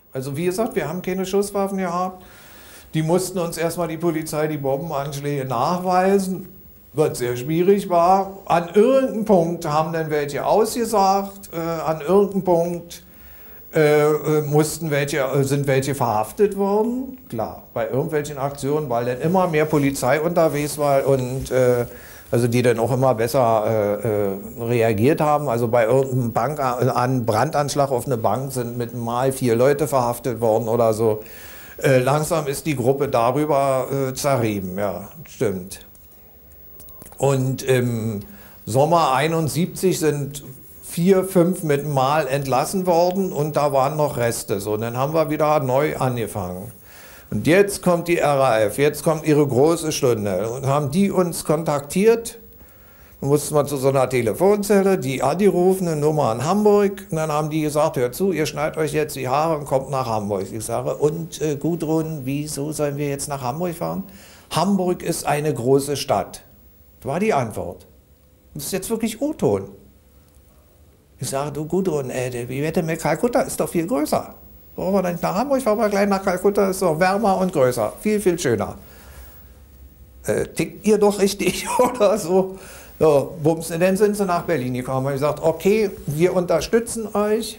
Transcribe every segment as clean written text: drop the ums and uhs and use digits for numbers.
Also wie gesagt, wir haben keine Schusswaffen gehabt. Die mussten uns erstmal die Polizei die Bombenanschläge nachweisen, was sehr schwierig war. An irgendeinem Punkt haben dann welche ausgesagt, an irgendeinem Punkt sind welche verhaftet worden. Klar, bei irgendwelchen Aktionen, weil dann immer mehr Polizei unterwegs war und also die dann auch immer besser reagiert haben. Also bei irgendeinem Brandanschlag auf eine Bank sind mit mal 4 Leute verhaftet worden oder so. Langsam ist die Gruppe darüber zerrieben, ja, stimmt. Und im Sommer 71 sind 4, 5 mit Mal entlassen worden und da waren noch Reste. So, und dann haben wir wieder neu angefangen. Und jetzt kommt die RAF, jetzt kommt ihre große Stunde. Und haben die uns kontaktiert. Dann mussten wir zu so einer Telefonzelle, die angerufen, eine Nummer in Hamburg. Und dann haben die gesagt, hört zu, ihr schneidet euch jetzt die Haare und kommt nach Hamburg. Ich sage, und Gudrun, wieso sollen wir jetzt nach Hamburg fahren? Hamburg ist eine große Stadt. Das war die Antwort. Das ist jetzt wirklich O-Ton. Ich sage, du Gudrun, wie wird denn mit Kalkutta? Ist doch viel größer. Wollen wir nicht nach Hamburg, fahren wir gleich nach Kalkutta, ist doch wärmer und größer. Viel, viel schöner. Tickt ihr doch richtig oder so? So, bums, dann sind sie nach Berlin gekommen und gesagt, okay, wir unterstützen euch,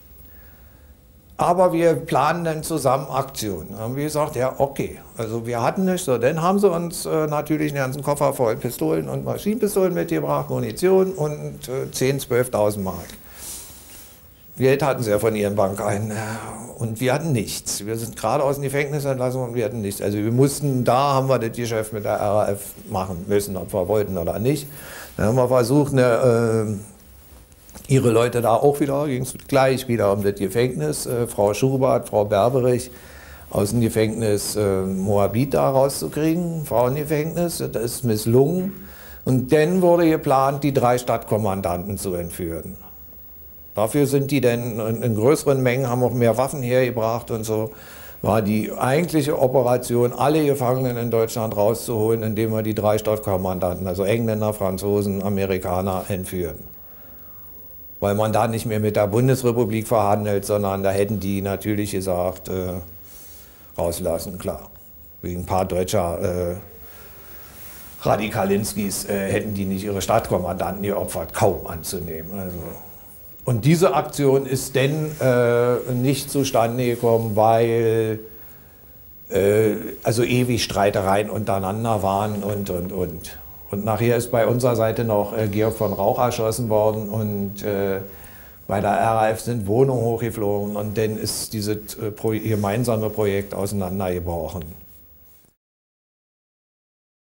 aber wir planen dann zusammen Aktionen. Dann haben wir gesagt, ja, okay. Also wir hatten nicht so. Dann haben sie uns natürlich einen ganzen Koffer voll Pistolen und Maschinenpistolen mitgebracht, Munition und 10.000, 12.000 Mark. Geld hatten sie ja von ihren Bank ein und wir hatten nichts. Wir sind gerade aus dem Gefängnis entlassen und wir hatten nichts. Also wir mussten, da haben wir das Geschäft mit der RAF machen müssen, ob wir wollten oder nicht. Dann haben wir versucht, ihre Leute da auch wieder, ging es gleich wieder um das Gefängnis, Frau Schubert, Frau Berberich aus dem Gefängnis Moabit da rauszukriegen, Frauengefängnis, das ist misslungen. Und dann wurde geplant, die 3 Stadtkommandanten zu entführen. Dafür sind die dann in größeren Mengen, haben auch mehr Waffen hergebracht und so. War die eigentliche Operation, alle Gefangenen in Deutschland rauszuholen, indem wir die 3 Stadtkommandanten, also Engländer, Franzosen, Amerikaner, entführen. Weil man da nicht mehr mit der Bundesrepublik verhandelt, sondern da hätten die natürlich gesagt, rauslassen, klar. Wegen ein paar deutscher Radikalinskis hätten die nicht ihre Stadtkommandanten geopfert, kaum anzunehmen. Also. Und diese Aktion ist dann nicht zustande gekommen, weil also ewig Streitereien untereinander waren und. Und nachher ist bei unserer Seite noch Georg von Rauch erschossen worden und bei der RAF sind Wohnungen hochgeflogen und dann ist dieses gemeinsame Projekt auseinandergebrochen.